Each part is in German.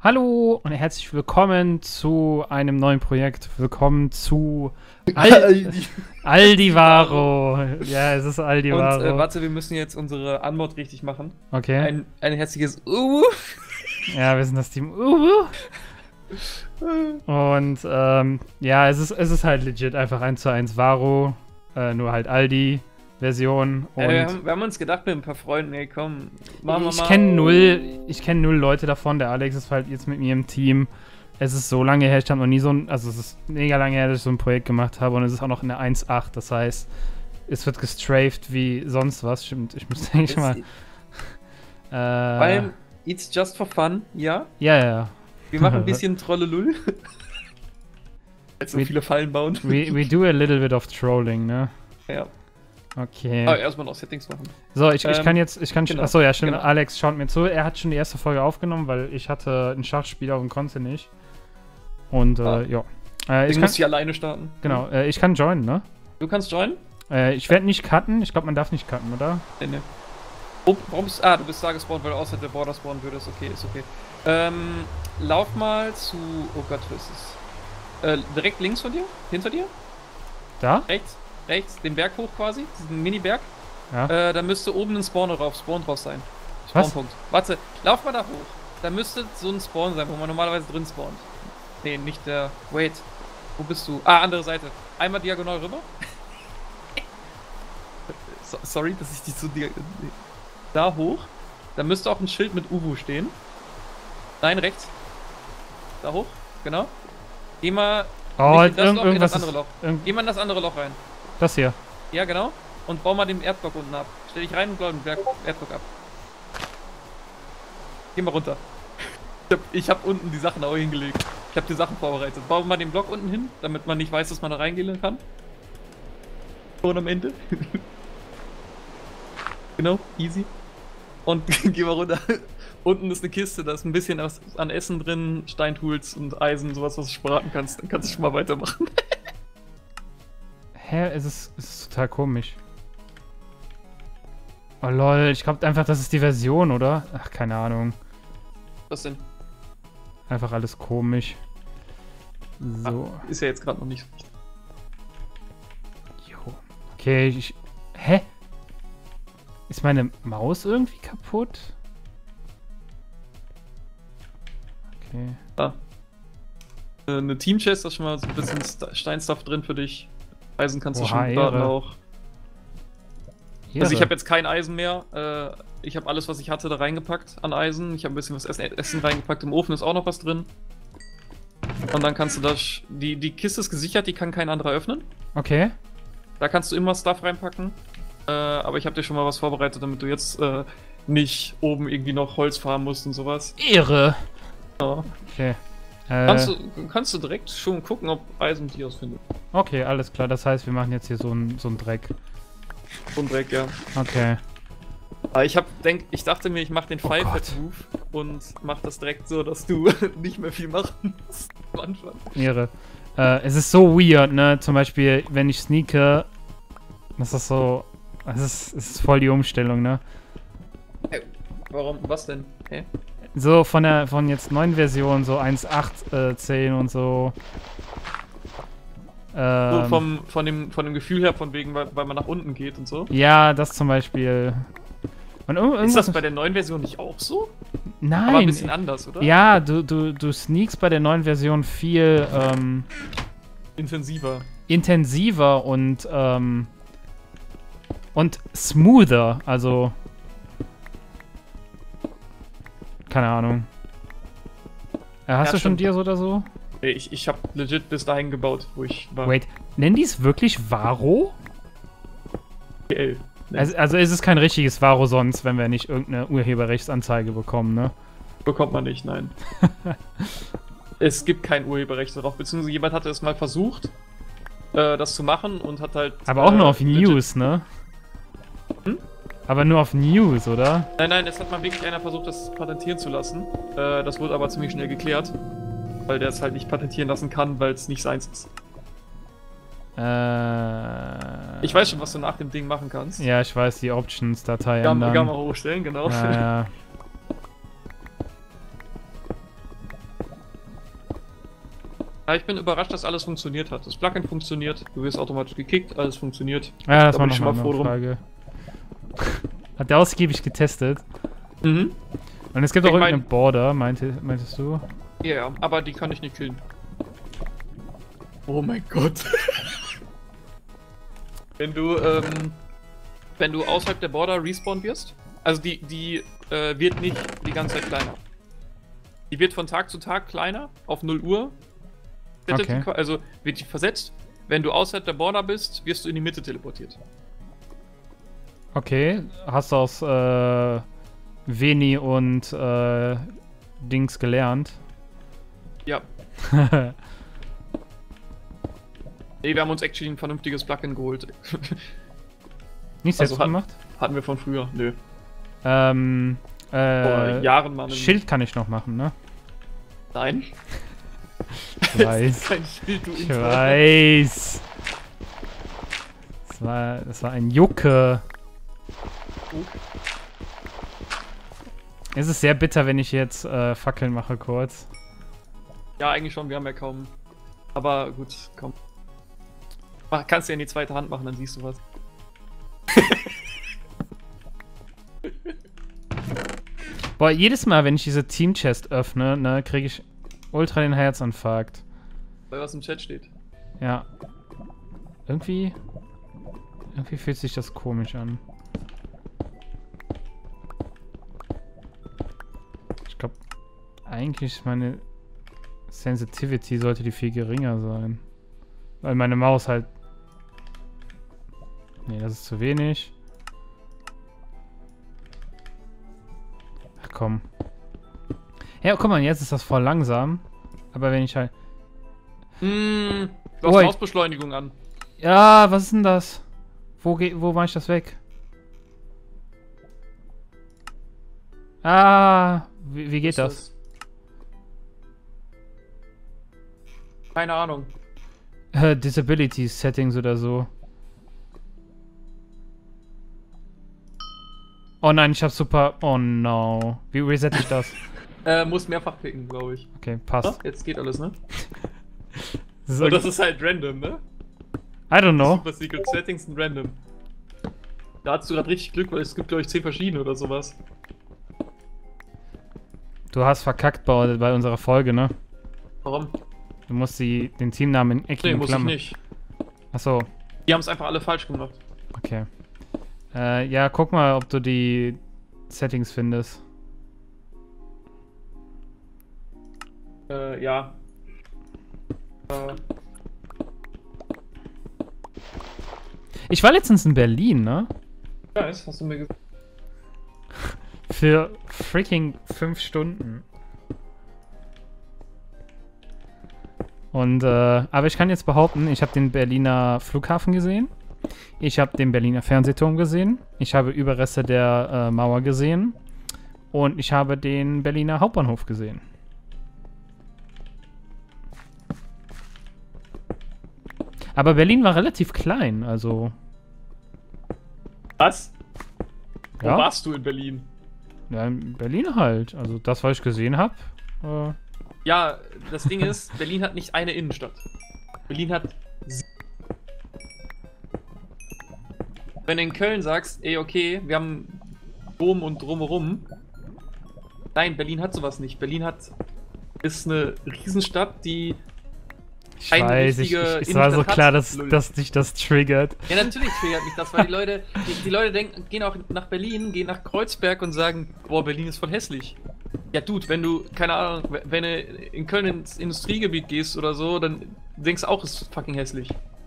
Hallo und herzlich willkommen zu einem neuen Projekt. Willkommen zu Aldivaro. Ja, es ist Aldivaro. Und warte, wir müssen jetzt unsere Anmod richtig machen. Okay. Ein herzliches Ja, wir sind das Team Und ja, es ist halt legit einfach 1:1 Varo, nur halt Aldi-Version. Wir haben uns gedacht mit ein paar Freunden, ey komm, machen wir mal. Ich kenn null Leute davon. Der Alex ist halt jetzt mit mir im Team. Es ist so lange her, ich habe noch nie also es ist mega lange her, dass ich so ein Projekt gemacht habe und es ist auch noch in der 1.8. Das heißt, es wird gestrafed wie sonst was. Stimmt, ich müsste eigentlich mal. Weil it's just for fun, ja? Ja. Wir machen ein bisschen Trollelull. Jetzt so viele Fallen bauen. We do a little bit of trolling, ne? Ja. Okay. Aber erstmal noch Settings machen. So, ich kann genau, achso, ja, stimmt, genau. Alex schaut mir zu. Er hat schon die erste Folge aufgenommen, weil ich hatte ein Schachspiel und konnte nicht. Und, ja. Ich muss hier alleine starten. Genau, ich kann joinen, ne? Du kannst joinen? Ich werde nicht cutten. Ich glaube, man darf nicht cutten, oder? Nee. Oh, warum bist du bist da gespawnt, weil du außerhalb der Border spawnen würdest. Okay, ist okay. Lauf mal zu... Oh Gott, was ist es? Direkt links von dir? Hinter dir? Da? Rechts, den Berg hoch quasi, diesen Mini-Berg. Ja. Da müsste oben ein Spawn drauf sein. Was? Spawnpunkt. Warte, lauf mal da hoch. Da müsste so ein Spawn sein, wo man normalerweise drin spawnt. Nee, nicht der... Wait. Wo bist du? Ah, andere Seite. Einmal diagonal rüber. Sorry, dass ich dich so... Da hoch. Da müsste auch ein Schild mit Uwu stehen. Nein, rechts. Da hoch, genau. Geh mal in das Loch, in das irgendwas andere Loch. Geh mal in das andere Loch rein. Das hier. Ja, genau. Und bau mal den Erdblock unten ab. Stell dich rein und bau den Erdblock ab. Geh mal runter. Ich hab unten die Sachen auch hingelegt. Ich hab die Sachen vorbereitet. Bau mal den Block unten hin, damit man nicht weiß, dass man da reingehen kann. Und am Ende. Genau, easy. Und geh mal runter. Unten ist eine Kiste, da ist ein bisschen an Essen drin, Steintools und Eisen, sowas, was du braten kannst. Dann kannst du schon mal weitermachen. Hä? Es ist total komisch. Oh lol, ich glaube einfach, das ist die Version, oder? Ach, keine Ahnung. Was denn? Einfach alles komisch. So. Ach, ist ja jetzt gerade noch nicht so wichtig. Jo. Okay, hä? Ist meine Maus irgendwie kaputt? Okay. Eine Team-Chest, da ist schon mal so ein bisschen Steinstuff drin für dich. Eisen kannst du schon Ehre. braten auch. Ehre. Also ich habe jetzt kein Eisen mehr. Ich habe alles, was ich hatte, da reingepackt an Eisen. Ich habe ein bisschen was Essen reingepackt. Im Ofen ist auch noch was drin. Und dann kannst du das... Die Kiste ist gesichert, die kann kein anderer öffnen. Okay. Da kannst du immer Stuff reinpacken. Aber ich habe dir schon mal was vorbereitet, damit du jetzt nicht oben irgendwie noch Holz farmen musst und sowas. Ehre. Ja. Okay. Kannst du direkt schon gucken, ob Eisen dich ausfindet. Okay, alles klar. Das heißt, wir machen jetzt hier so einen Dreck. So ein Dreck, ja. Okay. Aber ich dachte mir, ich mache den Five-Head-Move und mach das direkt so, dass du nicht mehr viel machen musst. Am Anfang. Ehre. Es ist so weird, ne? Zum Beispiel, wenn ich sneake, das ist so... Es ist voll die Umstellung, ne? Hey, warum? Was denn? Hä? So von jetzt neuen Versionen, so 1.8, 10 und so. So von dem Gefühl her, von wegen, weil man nach unten geht und so. Ja, das zum Beispiel. Und ist das bei der neuen Version nicht auch so? Nein. Aber ein bisschen anders, oder? Ja, du sneakst bei der neuen Version viel intensiver und smoother, also keine Ahnung. Hast du schon Dias oder so? Nee, ich hab legit bis dahin gebaut, wo ich war. Wait, nennen die es wirklich Varo? Nee. Also ist es kein richtiges Varo sonst, wenn wir nicht irgendeine Urheberrechtsanzeige bekommen, ne? Bekommt man nicht, nein. Es gibt kein Urheberrecht darauf, beziehungsweise jemand hatte es mal versucht, das zu machen und hat halt... Aber auch nur auf News, ne? Hm? Aber nur auf News, oder? Nein, es hat mal wirklich einer versucht, das patentieren zu lassen. Das wurde aber ziemlich schnell geklärt. Weil der es halt nicht patentieren lassen kann, weil es nicht seins ist. Ich weiß schon, was du nach dem Ding machen kannst. Ja, ich weiß, die Options-Datei ändern. Gamma hochstellen, genau. Ja. Ja, ich bin überrascht, dass alles funktioniert hat. Das Plugin funktioniert, du wirst automatisch gekickt, alles funktioniert. Ja, das Da war bin ich noch schon mal mal eine froh drum. Frage. Hat der ausgiebig getestet. Mhm. Und es gibt Ich auch mein- irgendeine Border, meintest du? Ja, ja, aber die kann ich nicht killen. Oh mein Gott. Wenn du außerhalb der Border respawn wirst, also die wird nicht die ganze Zeit kleiner. Die wird von Tag zu Tag kleiner, auf 0 Uhr. Okay. Also wird die versetzt. Wenn du außerhalb der Border bist, wirst du in die Mitte teleportiert. Okay, hast du aus Veni und Dings gelernt? Ja. Nee, wir haben uns actually ein vernünftiges Plugin geholt. Nicht Also selbst gemacht? Hatten wir von früher. Nö. Vor Äh, Jahren mal. Schild kann ich noch machen, ne? Nein. Ich weiß. Kein Schild, du Ich Inter. weiß. Das war ein Jucke. Es ist sehr bitter, wenn ich jetzt Fackeln mache kurz. Ja, eigentlich schon, wir haben ja kaum. Aber gut, komm. Kannst du ja in die zweite Hand machen, dann siehst du was. Boah, jedes Mal, wenn ich diese Team-Chest öffne, ne, kriege ich ultra den Herzinfarkt. Weil was im Chat steht. Ja. Irgendwie fühlt sich das komisch an. Ich glaube, eigentlich meine Sensitivity sollte die viel geringer sein. Weil meine Maus halt... Nee, das ist zu wenig. Ach komm. Ja, guck mal, jetzt ist das voll langsam. Aber wenn ich halt... Du hast Ui. Mausbeschleunigung an. Ja, was ist denn das? Wo mache ich das weg? Ah, wie geht Was das? ist Keine Ahnung. Disability Settings oder so. Oh nein, ich hab super... Oh no. Wie reset ich das? Muss mehrfach picken, glaube ich. Okay, Ah, passt. jetzt geht alles, ne? So, Und das ist halt random, ne? I don't know. Super Secret Settings sind random. Da hast du gerade richtig Glück, weil es gibt, glaube ich, 10 verschiedene oder sowas. Du hast verkackt bei unserer Folge, ne? Warum? Du musst den Teamnamen in Nee, eckigen muss ich Klammern. nicht. Achso, Die haben es einfach alle falsch gemacht. okay. Ja, guck mal, ob du die Settings findest. Ja. Ich war letztens in Berlin, ne? Ja, das hast du mir gesagt. Für freaking 5 Stunden. Und, aber ich kann jetzt behaupten, ich habe den Berliner Flughafen gesehen. Ich habe den Berliner Fernsehturm gesehen. Ich habe Überreste der Mauer gesehen. Und ich habe den Berliner Hauptbahnhof gesehen. Aber Berlin war relativ klein, also... Was? Wo Ja, warst du in Berlin? ja, in Berlin halt. Also das, was ich gesehen habe. Ja, das Ding ist, Berlin hat nicht eine Innenstadt. Berlin hat. Wenn du in Köln sagst, ey, okay, wir haben Dom und drumherum. Nein, Berlin hat sowas nicht. Berlin ist eine Riesenstadt, die. Ich Eine weiß, richtige es war so Innenstadt klar, hat. dass Lull. dich das triggert. Ja, natürlich triggert mich das, weil die Leute denken, gehen auch nach Berlin, gehen nach Kreuzberg und sagen, boah, Berlin ist voll hässlich. Ja, Dude, wenn du, keine Ahnung, wenn du in Köln ins Industriegebiet gehst oder so, dann denkst du auch, es ist fucking hässlich.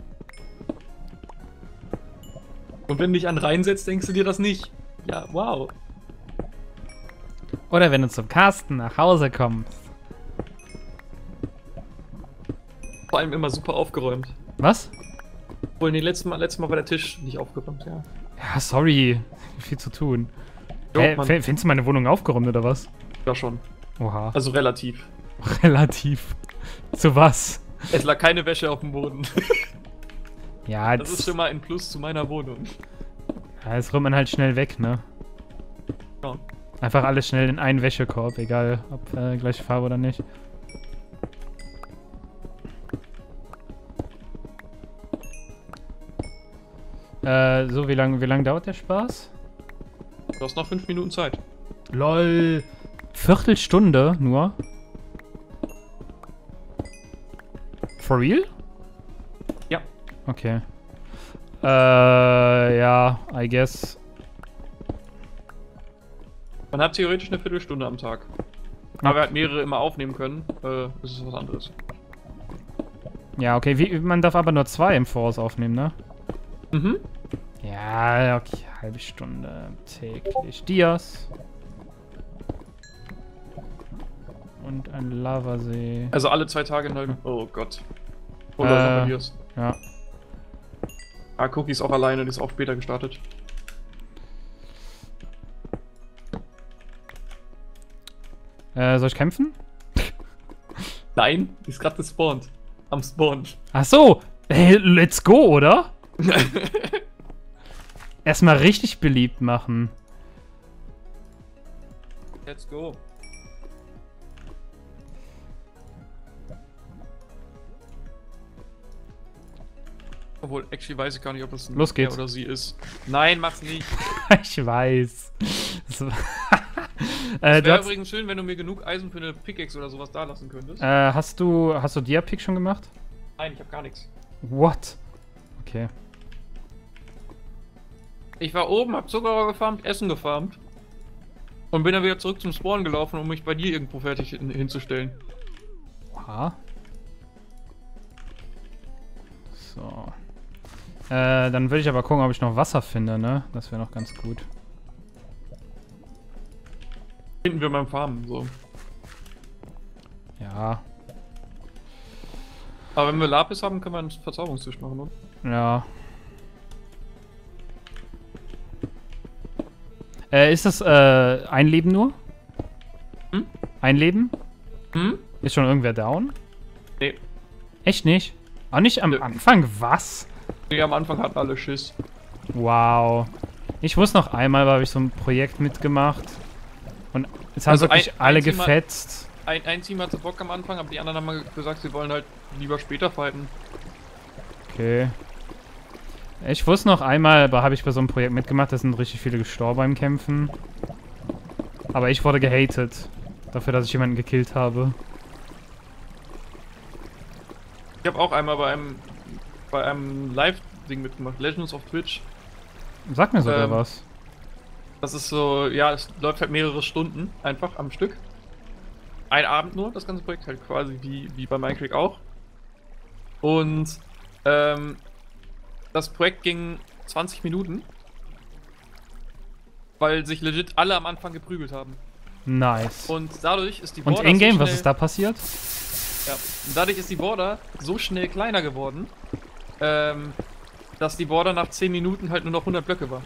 Und wenn du dich an den Rhein setzt, denkst du dir das nicht. Ja, wow. Oder wenn du zum Carsten nach Hause kommst. Vor allem immer super aufgeräumt. Was? Obwohl, nee, letztes Mal war der Tisch nicht aufgeräumt, ja. Ja, sorry. Viel zu tun. Jo, Hä, Mann. findest du meine Wohnung aufgeräumt oder was? Ja, schon. Oha. Also relativ. Relativ. Zu was? Es lag keine Wäsche auf dem Boden. Ja, Das ist schon mal ein Plus zu meiner Wohnung. ja, das räumt man halt schnell weg, ne? Ja. Einfach alles schnell in einen Wäschekorb, egal ob gleiche Farbe oder nicht. So, wie lang dauert der Spaß? Du hast noch 5 Minuten Zeit. LOL. Viertelstunde nur? For real? Ja. Okay. Ja, I guess. Man hat theoretisch eine Viertelstunde am Tag. Aber er hat mehrere immer aufnehmen können. Das ist was anderes. Ja, okay. Man darf aber nur 2 im Voraus aufnehmen, ne? Mhm. Ja, okay. Halbe Stunde täglich. Dias. Und ein Lavasee. Also alle 2 Tage in halben. Oh Gott. Oh Leute, noch bei dir ist. Ja. Ah, Cookie ist auch alleine, die ist auch später gestartet. Soll ich kämpfen? Nein, die ist gerade gespawnt. Am Spawn. Ach so. Hey, let's go, oder? Erstmal richtig beliebt machen. Let's go. Obwohl, actually weiß ich gar nicht, ob es Los geht's. er oder sie ist. Nein, mach's nicht. Ich weiß. So. Es wäre übrigens schön, wenn du mir genug Eisen für eine Pickaxe oder sowas da lassen könntest. Hast du Diapick schon gemacht? Nein, ich habe gar nichts. What? Okay. Ich war oben, hab Zuckerrohr gefarmt, Essen gefarmt. Und bin dann wieder zurück zum Spawn gelaufen, um mich bei dir irgendwo fertig hinzustellen. Oha. So. Dann würde ich aber gucken, ob ich noch Wasser finde, ne? Das wäre noch ganz gut. Finden wir beim Farmen, so. Ja. Aber wenn wir Lapis haben, können wir einen Verzauberungstisch machen, oder? Ja. Ist das ein Leben nur? Hm? Ein Leben? Hm? Ist schon irgendwer down? Nee. Echt nicht? Auch nicht am Nö. Anfang? Was? Nee, am Anfang hatten alle Schiss. Wow. Ich muss noch einmal, weil habe ich so ein Projekt mitgemacht. Und es haben Also wirklich alle gefetzt. Ein Team hatte Bock am Anfang, aber die anderen haben mal gesagt, sie wollen halt lieber später fighten. Okay. Ich wusste noch einmal, aber habe ich bei so einem Projekt mitgemacht, da sind richtig viele gestorben beim Kämpfen. Aber ich wurde gehatet. Dafür, dass ich jemanden gekillt habe. Ich habe auch einmal bei einem Live-Ding mitgemacht, Legends of Twitch. Sag mir sogar was. Das ist so, ja, es läuft halt mehrere Stunden einfach am Stück. Ein Abend nur, das ganze Projekt halt quasi wie bei Minecraft auch. Und das Projekt ging 20 Minuten, weil sich legit alle am Anfang geprügelt haben. Nice. Und dadurch ist die Und Border Ingame, so was schnell, ist da passiert? ja, und dadurch ist die Border so schnell kleiner geworden, dass die Border nach 10 Minuten halt nur noch 100 Blöcke war.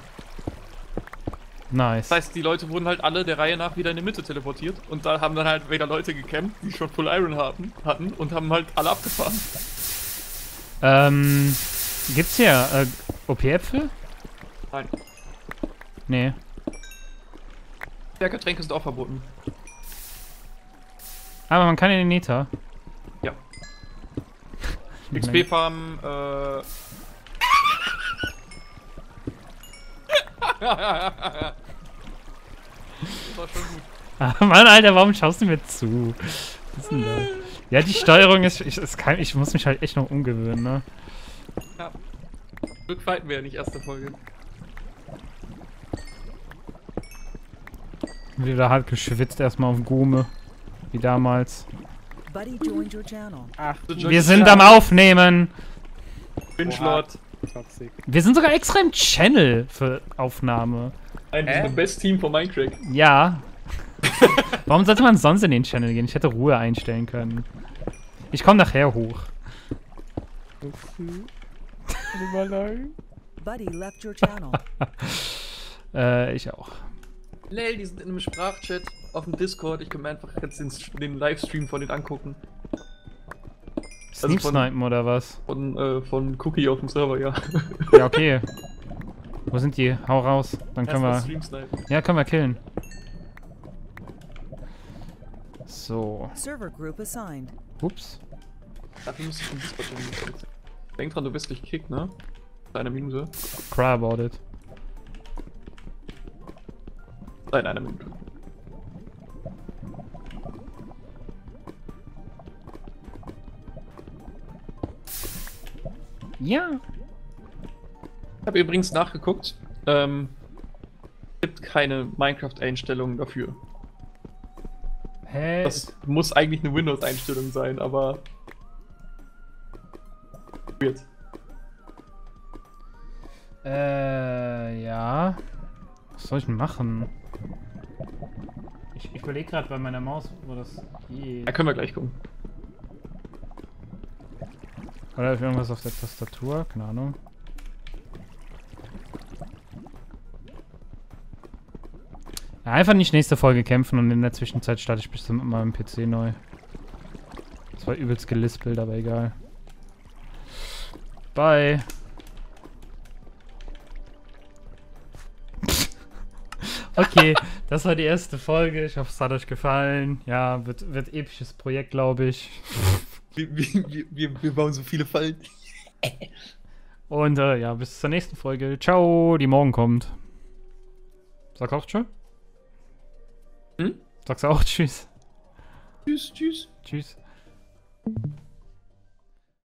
Nice. Das heißt, die Leute wurden halt alle der Reihe nach wieder in die Mitte teleportiert und da haben dann halt wieder Leute gecampt, die schon Full Iron hatten und haben halt alle abgefahren. Gibt's hier OP-Äpfel? Nein. Nee. Stärketränke sind auch verboten. Aber man kann in den Nether. Ja. XP-Farmen, Das war schon gut. Ah, Mann, Alter, warum schaust du mir zu? Was ist denn da? Ja, die Steuerung ist... Ich muss mich halt echt noch umgewöhnen, ne? Ja. Glück fighten wir ja nicht, erste Folge. Wieder halt geschwitzt erstmal auf Gume. Wie damals. Buddy joined your channel. Ach, Wir sind am Aufnehmen! Binge-Lord. toxic. Wir sind sogar extra im Channel für Aufnahme. Eigentlich das beste Team von Minecraft. Ja. Warum sollte man sonst in den Channel gehen? Ich hätte Ruhe einstellen können. Ich komme nachher hoch. Buddy left your channel. Ich auch. Lel, die sind in einem Sprachchat auf dem Discord. Ich kann mir einfach jetzt den Livestream von denen angucken. Sneak snipen oder was? Von Cookie auf dem Server, ja. Ja, okay. Wo sind die? Hau raus. Dann können Erstmal wir... Stream snipen. Ja, können wir killen. So. Server group assigned. Ups. Dafür müsste ich den Discord schon. Denk dran, du bist nicht gekickt, ne? Eine Minute. Cry about it. Nein, eine Minute. Ja. Ich habe übrigens nachgeguckt. Gibt keine Minecraft-Einstellungen dafür. Hä? Das muss eigentlich eine Windows-Einstellung sein, aber. Weird. Ja. Was soll ich denn machen? Ich überlege gerade bei meiner Maus, wo das geht. Da können wir gleich gucken. Oder irgendwas auf der Tastatur? Keine Ahnung. Ja, einfach nicht nächste Folge kämpfen und in der Zwischenzeit starte ich bestimmt mal im PC neu. Das war übelst gelispelt, aber egal. Bye. Okay, das war die erste Folge. Ich hoffe, es hat euch gefallen. Ja, wird episches Projekt, glaube ich. Wir bauen so viele Fallen. Und ja, bis zur nächsten Folge. Ciao, die morgen kommt. Sag auch tschö. Hm? Sagst du auch tschüss. Tschüss, tschüss. Tschüss.